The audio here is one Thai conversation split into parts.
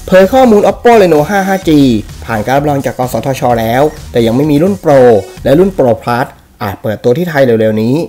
เผยข้อมูล Oppo Reno 5 5G ผ่านการรับรองจากกสทช.แล้วแต่ยังไม่มีรุ่น Pro และรุ่น Pro Plus อาจเปิดตัวที่ไทยเร็วๆนี้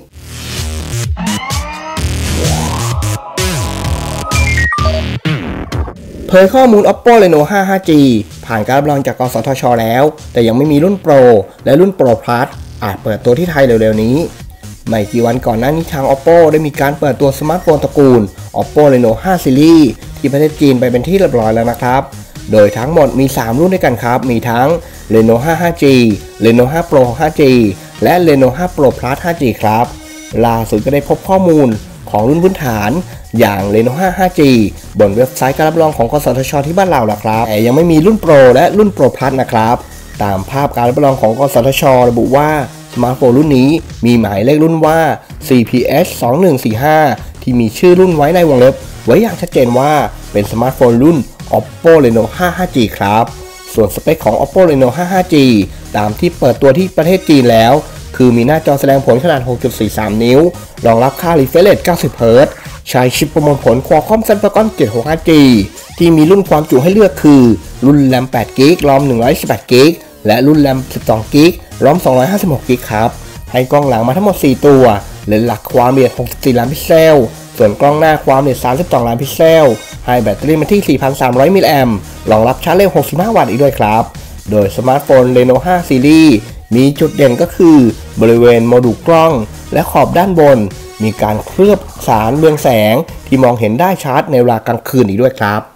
เผยข้อมูล Oppo Reno 5 5G ผ่านการรับรองจากกสทช.แล้วแต่ยังไม่มีรุ่น Pro และรุ่น Pro Plus อาจเปิดตัวที่ไทยเร็วๆนี้ไม่กี่วันก่อนหน้านี้ทาง Oppo ได้มีการเปิดตัวสมาร์ทโฟนตระกูล Oppo Reno 5 Series ที่ประเทศจีนไปเป็นที่เรียบร้อยแล้วนะครับโดยทั้งหมดมี3รุ่นด้วยกันครับมีทั้ง Reno 5 5G Reno 5 Pro 5G และ Reno 5 Pro Plus 5G ครับล่าสุดก็ได้พบข้อมูลของรุ่นพื้นฐานอย่าง Reno 5 5G บนเว็บไซต์การรับรองของกสทช.ที่บ้านเราล่ะครับแต่ยังไม่มีรุ่น Pro และรุ่น Pro Plus นะครับตามภาพการรับรองของกสทช.ระบุว่าสมาร์ทโฟนรุ่นนี้มีหมายเลขรุ่นว่า CPS 2145ที่มีชื่อรุ่นไว้ในวงเล็บไว้อย่างชัดเจนว่าเป็นสมาร์ทโฟนรุ่น Oppo Reno 5 5G ครับส่วนสเปคของ Oppo Reno 5 5G ตามที่เปิดตัวที่ประเทศจีนแล้วคือมีหน้าจอแสดงผลขนาด 6.43 นิ้วรองรับค่า refresh rate 90 Hz ใช้ชิปประมวลผล Qualcomm Snapdragon 765G ที่มีรุ่นความจุให้เลือกคือรุ่น RAM 8GB ROM 128GB และรุ่น RAM 12GB ROM 256GB ครับให้กล้องหลังมาทั้งหมด4ตัวเลนส์หลักความละเอียด64ล้านพิกเซลส่วนกล้องหน้าความละเอียด32ล้านพิกเซลให้แบตเตอรี่มาที่ 4,300 มิลลิแอมป์รองรับชาร์จเร็ว65 วัตต์อีกด้วยครับโดยสมาร์ทโฟน Reno 5 Series มีจุดเด่นก็คือบริเวณโมดูลกล้องและขอบด้านบนมีการเคลือบสารเรืองแสงที่มองเห็นได้ชัดในเวลากลางคืนอีกด้วยครับ